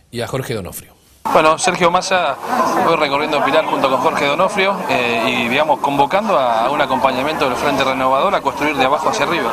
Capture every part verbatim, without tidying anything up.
y a Jorge Donofrio. Bueno, Sergio Massa hoy recorriendo Pilar junto con Jorge Donofrio eh, y, digamos, convocando a un acompañamiento del Frente Renovador a construir de abajo hacia arriba.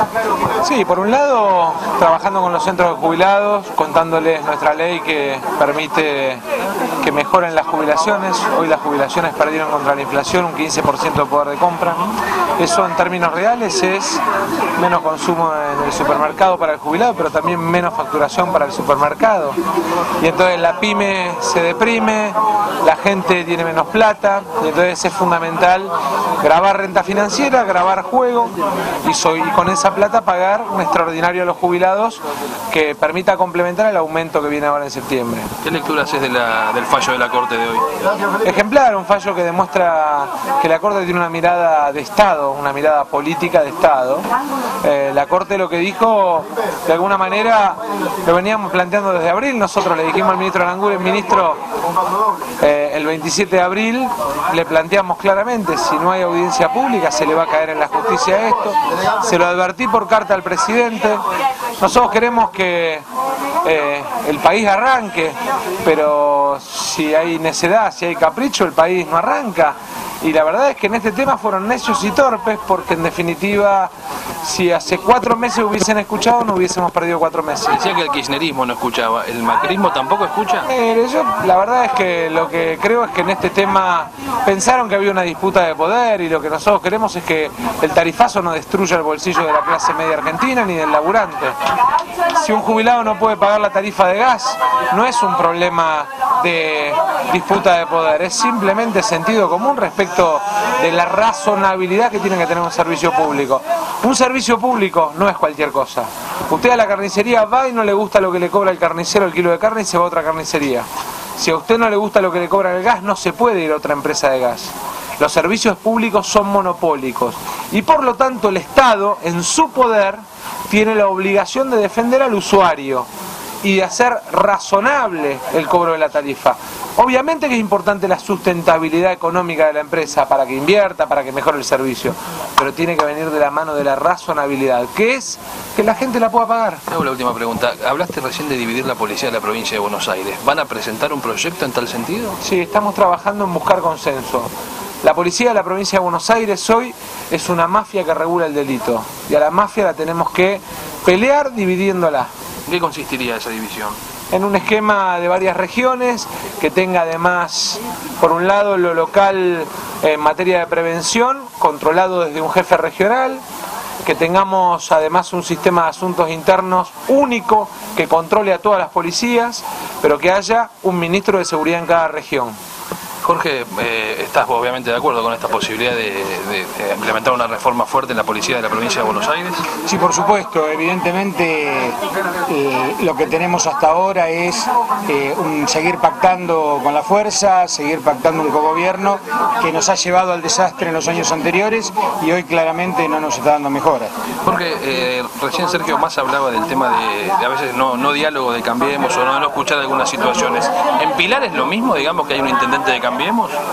Sí, por un lado, trabajando con los centros de jubilados, contándoles nuestra ley que permite que mejoren las jubilaciones. Hoy las jubilaciones perdieron contra la inflación un quince por ciento de poder de compra. Eso en términos reales es menos consumo en el supermercado para el jubilado, pero también menos facturación para el supermercado. Y entonces la pyme se deprime, la gente tiene menos plata, y entonces es fundamental grabar renta financiera, grabar juego y, soy, y con esa plata pagar un extraordinario a los jubilados que permita complementar el aumento que viene ahora en septiembre. ¿Qué lectura haces de la, del fallo de la Corte de hoy? Ejemplar, un fallo que demuestra que la Corte tiene una mirada de Estado, una mirada política de Estado. Eh, la Corte lo que dijo, de alguna manera, lo veníamos planteando desde abril. Nosotros le dijimos al ministro Aranguren: ministro, eh, el veintisiete de abril le planteamos claramente, si no hay audiencia pública se le va a caer en la justicia esto. Se lo advertí por carta al presidente. Nosotros queremos que eh, el país arranque, pero si hay necedad, si hay capricho, el país no arranca. Y la verdad es que en este tema fueron necios y torpes, porque en definitiva, si hace cuatro meses hubiesen escuchado, no hubiésemos perdido cuatro meses. Decía que el kirchnerismo no escuchaba, ¿el macrismo tampoco escucha? Eh, yo la verdad es que lo que creo es que en este tema pensaron que había una disputa de poder, y lo que nosotros queremos es que el tarifazo no destruya el bolsillo de la clase media argentina ni del laburante. Si un jubilado no puede pagar la tarifa de gas, no es un problema de disputa de poder, es simplemente sentido común respecto de la razonabilidad que tiene que tener un servicio público. Un servicio público no es cualquier cosa. Usted a la carnicería va y no le gusta lo que le cobra el carnicero el kilo de carne y se va a otra carnicería. Si a usted no le gusta lo que le cobra el gas, no se puede ir a otra empresa de gas. Los servicios públicos son monopólicos y por lo tanto el Estado, en su poder, tiene la obligación de defender al usuario y de hacer razonable el cobro de la tarifa. Obviamente que es importante la sustentabilidad económica de la empresa para que invierta, para que mejore el servicio, pero tiene que venir de la mano de la razonabilidad, que es que la gente la pueda pagar. Te hago la última pregunta. Hablaste recién de dividir la policía de la provincia de Buenos Aires. ¿Van a presentar un proyecto en tal sentido? Sí, estamos trabajando en buscar consenso. La policía de la provincia de Buenos Aires hoy es una mafia que regula el delito, y a la mafia la tenemos que pelear dividiéndola. ¿En qué consistiría esa división? En un esquema de varias regiones, que tenga además, por un lado, lo local en materia de prevención, controlado desde un jefe regional, que tengamos además un sistema de asuntos internos único que controle a todas las policías, pero que haya un ministro de seguridad en cada región. Jorge, eh, ¿estás obviamente de acuerdo con esta posibilidad de, de, de implementar una reforma fuerte en la policía de la provincia de Buenos Aires? Sí, por supuesto. Evidentemente eh, lo que tenemos hasta ahora es eh, un, seguir pactando con la fuerza, seguir pactando un cogobierno que nos ha llevado al desastre en los años anteriores y hoy claramente no nos está dando mejoras. Jorge, eh, recién Sergio Massa hablaba del tema de, de a veces no, no diálogo de Cambiemos o no, no escuchar algunas situaciones. ¿En Pilar es lo mismo, digamos, que hay un intendente de Cambiemos?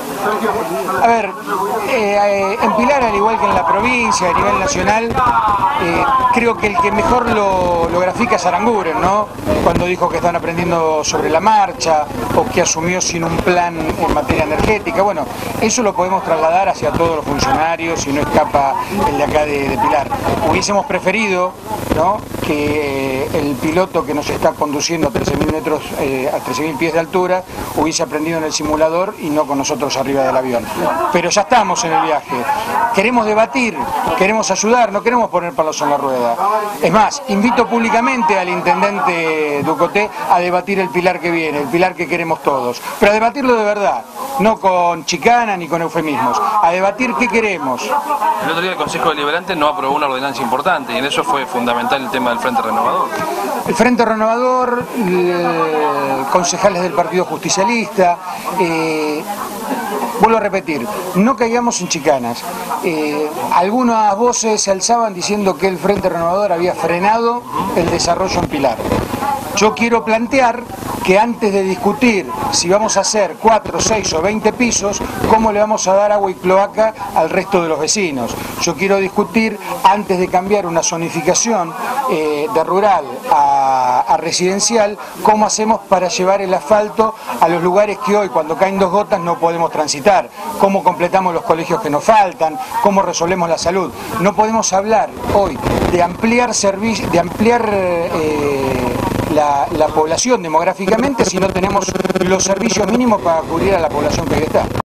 A ver, eh, eh, en Pilar, al igual que en la provincia, a nivel nacional, eh, creo que el que mejor lo, lo grafica es Aranguren, ¿no? Cuando dijo que están aprendiendo sobre la marcha o que asumió sin un plan en materia energética. Bueno, eso lo podemos trasladar hacia todos los funcionarios y no escapa el de acá de, de Pilar. Hubiésemos preferido, ¿no?, que eh, el piloto que nos está conduciendo a trece mil metros, eh, a trece mil pies de altura, hubiese aprendido en el simulador y no con nosotros arriba del avión. Pero ya estamos en el viaje. Queremos debatir, queremos ayudar, no queremos poner palos en la rueda. Es más, invito públicamente al intendente Ducoté a debatir el Pilar que viene, el Pilar que queremos todos. Pero a debatirlo de verdad, no con chicana ni con eufemismos. A debatir qué queremos. El otro día el Consejo Deliberante no aprobó una ordenanza importante y en eso fue fundamental el tema del Frente Renovador. El Frente Renovador, eh, concejales del Partido Justicialista, eh, vuelvo a repetir, no caigamos en chicanas. Eh, algunas voces se alzaban diciendo que el Frente Renovador había frenado el desarrollo en Pilar. Yo quiero plantear que antes de discutir si vamos a hacer cuatro, seis o veinte pisos, cómo le vamos a dar agua y cloaca al resto de los vecinos. Yo quiero discutir, antes de cambiar una zonificación eh, de rural a a, a residencial, cómo hacemos para llevar el asfalto a los lugares que hoy, cuando caen dos gotas, no podemos transitar, cómo completamos los colegios que nos faltan, cómo resolvemos la salud. No podemos hablar hoy de ampliar servicios, de ampliar eh, la, la población demográficamente si no tenemos los servicios mínimos para cubrir a la población que hoy está.